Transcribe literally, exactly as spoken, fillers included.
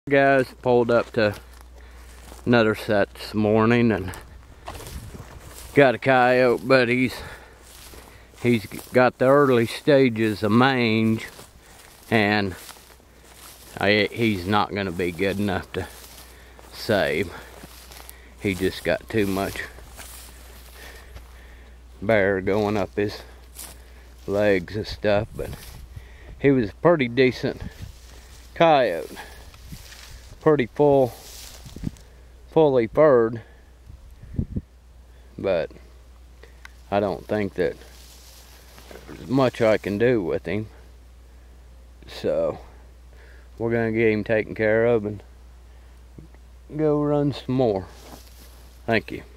Guys, pulled up to another set this morning and got a coyote, but he's he's got the early stages of mange, and I, he's not going to be good enough to save. He just got too much bear going up his legs and stuff, but he was a pretty decent coyote. Pretty full, fully furred, but I don't think that there's much I can do with him. So we're gonna get him taken care of and go run some more. Thank you.